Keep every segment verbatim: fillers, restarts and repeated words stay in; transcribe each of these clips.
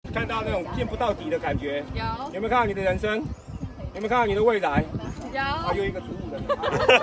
看到那种见不到底的感觉？ 有。 有没有看到你的人生？有没有看到你的未来？ 有。 还有一个植物人。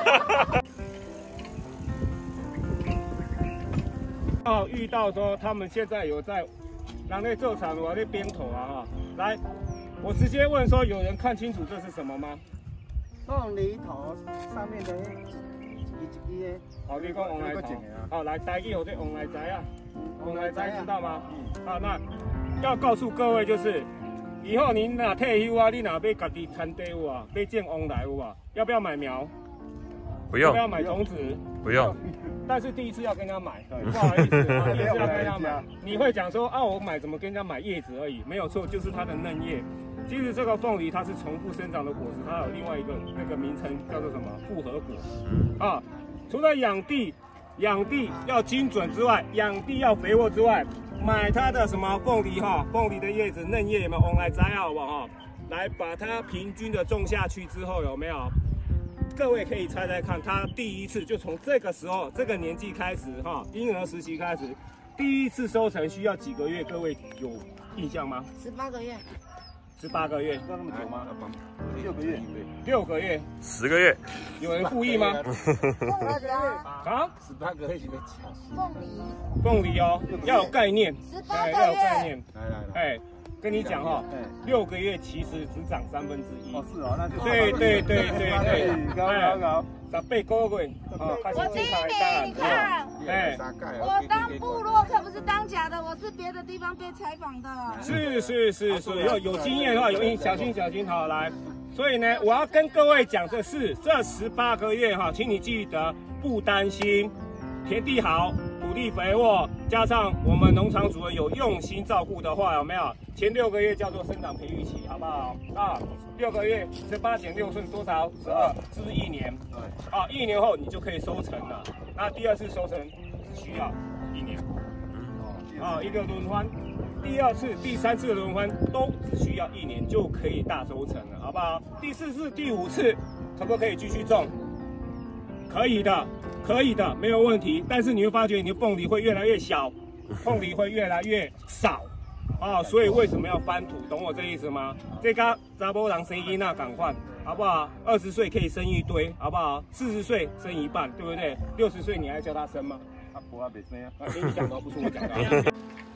哦，遇到说他们现在有在人类做场，我在边头啊哈。来，我直接问说，有人看清楚这是什么吗？ 凤梨头上面的一一个。 好，你讲往来头。好，来，台语有这往来仔啊，往来仔知道吗？好，那要告诉各位就是。以后你哪退休啊，你哪要家己产地有啊，要种旺来有啊，要不要买苗？ 不用。 要不要买种子？ 不用。 但是第一次要跟人家买，对，不好意思，第一次要跟人家买，你会讲说啊，我买怎么跟人家买叶子而已？没有错，就是它的嫩叶。其实这个凤梨它是重复生长的果实，它有另外一个那个名称叫做什么？复合果。啊，除了养地，养地要精准之外，养地要肥沃之外。买它的什么凤梨哈，凤梨的叶子嫩叶有没有？我们来摘好不好？来把它平均的种下去之后有没有？各位可以猜猜看，它第一次就从这个时候这个年纪开始哈，婴儿时期开始，第一次收成需要几个月？各位有印象吗？ 十八个月。 十八个月， 要那么久吗？六个月， 六个月， 十个月。有人复议吗？啊？ 十八个月是要巧。 凤梨。 凤梨哦，要有概念， 哎， 要有概念。 来来来， 哎。跟你讲哈，六个月其实只长三分之一。 哦，是哦，那就对对对对对， 高高高， 十八个月，哦，开始我第一名，你看， 哎， 我当部落可不是当假的，我是别的地方被采访的。 是是是是，有有经验的话，有印，小心小心，好来。所以呢，我要跟各位讲的是，这十八个月哈，请你记得不担心，田地好。土地肥沃，加上我们农场主人有用心照顾的话，有没有？前六个月叫做生长培育期，好不好？啊，六个月十八减六剩多少？十二，是不是一年？啊，一年后你就可以收成了。那第二次收成只需要一年。啊，一个轮番，第二次、第三次的轮番都只需要一年就可以大收成了，好不好？第四次、第五次可不可以继续种？可以的。可以的，没有问题。但是你会发觉你的凤梨会越来越小，凤梨会越来越少啊。所以为什么要翻土？懂我这意思吗？这个查某人生囡仔赶快，好不好？二十岁可以生一堆，好不好？四十岁生一半，对不对？六十岁你还叫他生吗？ 阿婆还没生啊。 啊，你讲的不是我讲的。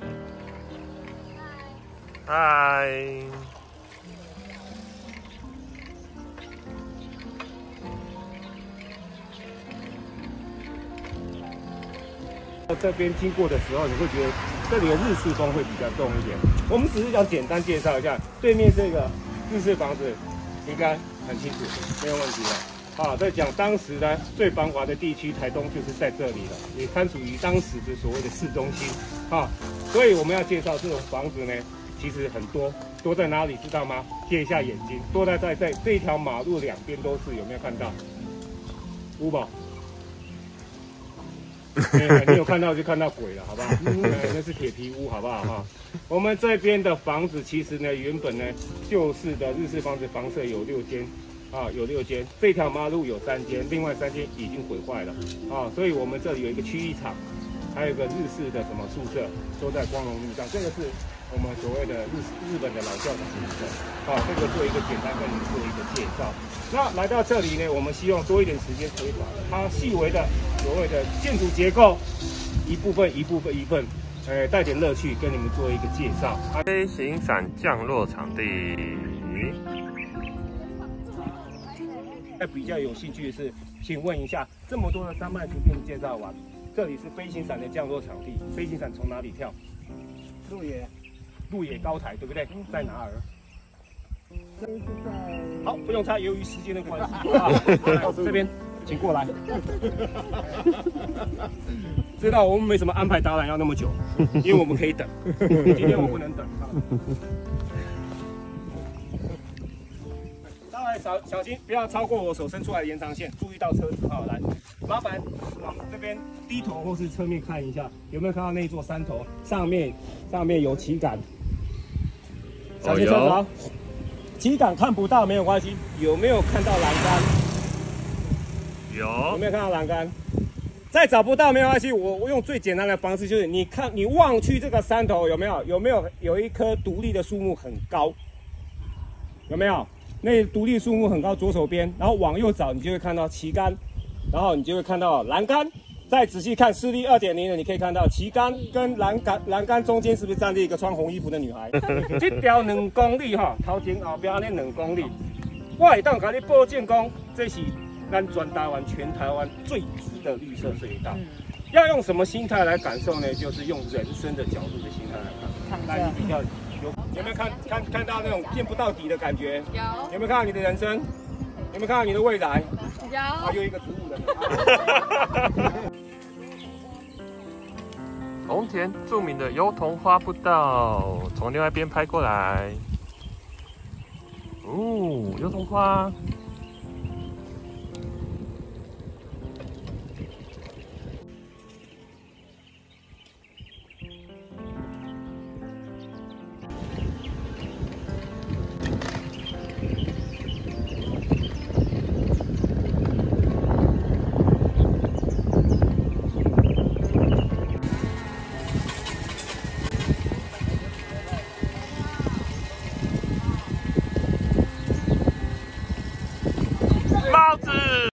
嗨。 这边经过的时候，你会觉得这里的日式风会比较重一点。我们只是想简单介绍一下，对面这个日式房子应该很清楚，没有问题了。啊，在讲当时呢最繁华的地区，台东就是在这里了，也参属于当时的所谓的市中心。啊，所以我们要介绍这种房子呢，其实很多，多在哪里知道吗？借一下眼睛，多在在在这一条马路两边都是，有没有看到？五宝。你有看到就看到鬼了，好不好？那是铁皮屋，好不好哈？我们这边的房子其实呢，原本呢旧式的日式房子，房舍有六间，啊，有六间。这条马路有三间，另外三间已经毁坏了，啊，所以我们这里有一个区域场，还有一个日式的什么宿舍，都在光荣路上。这个是我们所谓的日日本的老教堂宿舍，啊，这个做一个简单跟你们做一个介绍。那来到这里呢，我们希望多一点时间推导它细微的所谓的建筑结构，一部分一部分一部分，呃，带点乐趣跟你们做一个介绍。 飞行伞降落场地。 比较有兴趣的是，请问一下，这么多的山脉图片介绍完，这里是飞行伞的降落场地，飞行伞从哪里跳？ 鹿野， 鹿野高台，对不对？在哪儿？ 这是在。 好，不用猜，由于时间的关系，啊，这边请过来。知道我们没什么安排导览要那么久，因为我们可以等。今天我不能等。稍微小小心，不要超过我手伸出来的延长线，注意到车子哈。来，麻烦往这边低头或是侧面看一下，有没有看到那座山头上面上面有旗杆？小心车头。旗杆看不到没有关系，有没有看到栏杆？ 有。 有没有看到栏杆？ 再找不到没有关系，我我用最简单的方式，就是你看你望去这个山头有没有有没有有一棵独立的树木很高，有没有？那独立树木很高，左手边，然后往右找，你就会看到旗杆，然后你就会看到栏杆。再仔细看视力 二点零 的，你可以看到旗杆跟栏杆栏杆中间是不是站着一个穿红衣服的女孩？这条两公里哈，头前后边那两公里，我会当给你保证讲，这是咱全台湾全台湾最直的绿色隧道。要用什么心态来感受呢？就是用人生的角度的心态来看，那你比较有有没有看看看到那种见不到底的感觉？ 有。 有没有看到你的人生？有没有看到你的未来？ 有。 还有一个植物人。 红田著名的油桐花步道，从另外一边拍过来。哦，油桐花。